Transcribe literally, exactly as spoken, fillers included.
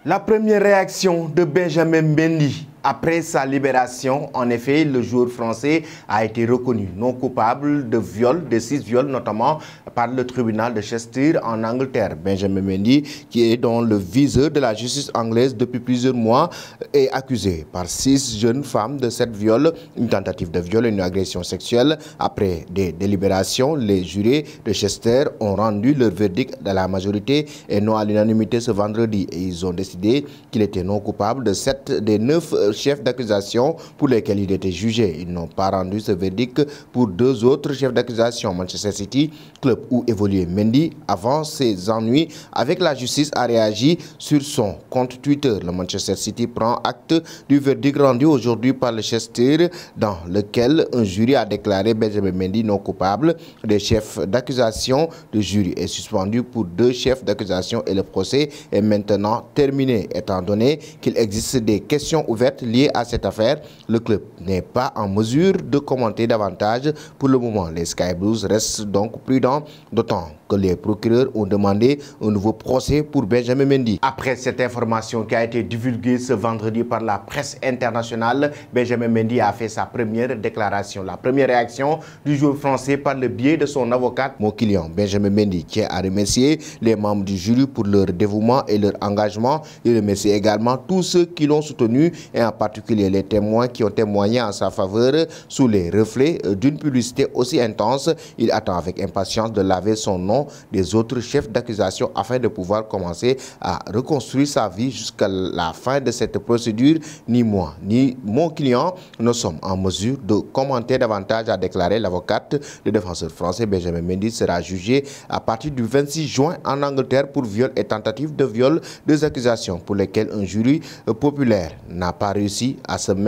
La première réaction de Benjamin Mendy après sa libération, en effet, le joueur français a été reconnu non coupable de viol, de six viols, notamment par le tribunal de Chester en Angleterre. Benjamin Mendy, qui est dans le viseur de la justice anglaise depuis plusieurs mois, est accusé par six jeunes femmes de sept viols, une tentative de viol et une agression sexuelle. Après des délibérations, les jurés de Chester ont rendu leur verdict à la majorité et non à l'unanimité ce vendredi. Et ils ont décidé qu'il était non coupable de sept des neuf chefs d'accusation pour lesquels il était jugé. Ils n'ont pas rendu ce verdict pour deux autres chefs d'accusation. Manchester City, club où évoluait Mendy avant ses ennuis avec la justice, a réagi sur son compte Twitter. Le Manchester City prend acte du verdict rendu aujourd'hui par le Chester, dans lequel un jury a déclaré Benjamin Mendy non coupable des chefs d'accusation. Le jury est suspendu pour deux chefs d'accusation et le procès est maintenant terminé. Étant donné qu'il existe des questions ouvertes liées à cette affaire, le club n'est pas en mesure de commenter davantage pour le moment. Les Sky Blues restent donc prudents, d'autant que les procureurs ont demandé un nouveau procès pour Benjamin Mendy. Après cette information qui a été divulguée ce vendredi par la presse internationale, Benjamin Mendy a fait sa première déclaration. La première réaction du joueur français par le biais de son avocate, mon client Benjamin Mendy, tient à remercier les membres du jury pour leur dévouement et leur engagement. Il remercie également tous ceux qui l'ont soutenu et en particulier les témoins qui ont témoigné en sa faveur sous les reflets d'une publicité aussi intense. Il attend avec impatience de laver son nom des autres chefs d'accusation afin de pouvoir commencer à reconstruire sa vie jusqu'à la fin de cette procédure. Ni moi, ni mon client ne sommes en mesure de commenter davantage, a déclaré l'avocate. Le défenseur français Benjamin Mendy sera jugé à partir du vingt-six juin en Angleterre pour viol et tentative de viol, deux accusations pour lesquelles un jury populaire n'a pas réussi à se mettre